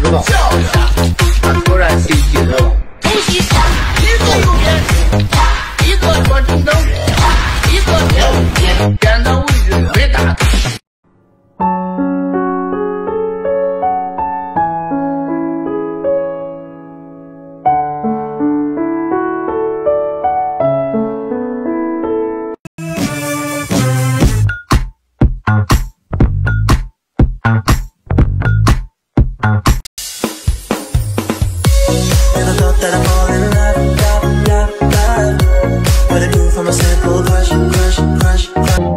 道。 笑一下，他突然心急了。恭喜一个右边，一个左中正，一个右边，边的位置没打到。 Never thought that I'd fall in love, love, love, love. What I do from a simple crush, crush, crush, crush.